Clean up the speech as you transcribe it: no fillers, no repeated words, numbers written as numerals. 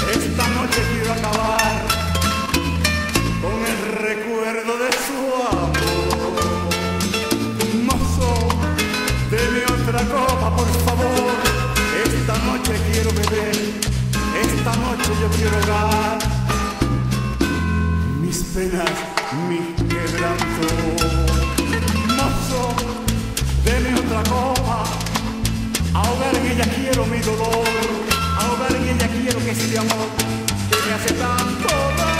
Esta noche quiero acabar con el recuerdo de su amor. Mozo, deme otra copa, por favor. Esta noche quiero beber, esta noche yo quiero ahogar mis penas, mis quebrantos. Mozo, deme otra copa, ahogar en ella quiero mi dolor, ahogar en ella quiero que este amor que me hace tanto daño.